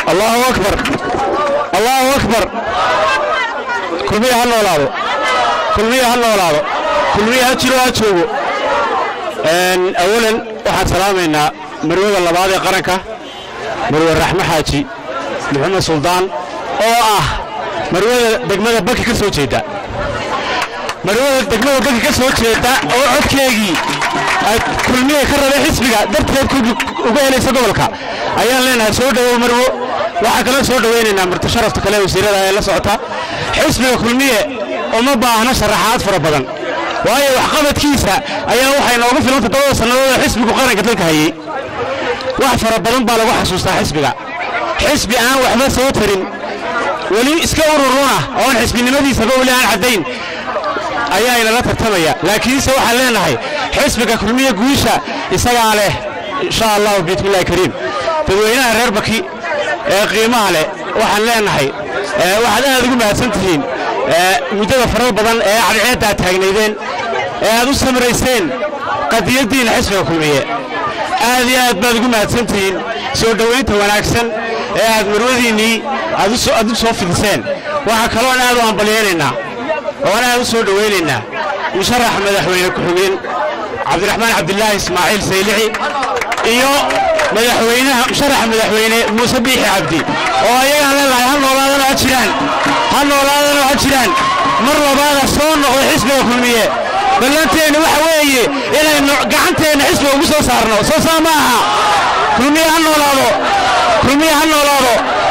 الله أكبر الله أكبر كلمية هالنولادو كلمية هالنولادو كلمية هاتشلو هاتشوغو أولا waxaan salaameynaa marwada labaad ee qaranka marwada Raxma Xaaji Maxamed Suldaan oo ah marwada degmada Baki ka soo jeeda marwada degmada Baki ka soo jeeda oo codkeegii ay kulmiye ka rabay xisbiga darteed uga helaysa gobolka ayaan leenahay soo dhawo marwo waxa kala soo dhaweynaynaa marti sharafta kale wasiirada ay la socota xisbiga kulmiye uma baahna sharaxaad fara badan waayo wax qabadkiisa ayaa waxay noogu filan 7 sanadood xisbiga qaranka dalka hayay wax fara badan baa lagu xasuustaa xisbiga xisbi aan waxba soo tarin wali iska ururuna oo xisbinimadiisa wali aan cadeyn ayaa ila la tartamaya laakiin se waxaan leenahay xisbiga kulmiye guusha isaga leh insha Allah bismillaah kariim dadweynaha reer Baki ee qiimaha leh waxaan leenahay waxaad aad ugu mahadsantihiin muddada fara badan ee cadceedda taagnaydeen ee aad u samreyseen qadiyadiina xisbiga kulmiye aad iyo aad baad ugu mahadsantihiin soo dhaweynta wanaagsan ee aad marwadiinii aad u soo fidiseen waxa kale oo aad u ambalyeynaa oo aad u soo dhaweynaynaa musharax madaxweyne ku-xigeen Cabdiraxmaan Cabdullaahi Ismaaciil Saylici iyo madaxweynaha musharax madaxweyne Muuse Biixi Cabdi oo ayaga leeyahay hal noolaadana jiraan mar labaad soo noqday xisbiga kulmiye balanteena waxa weeye inay gacanteena xisbiga ugu soo saarno soo saamaha kulmiye ha noolaado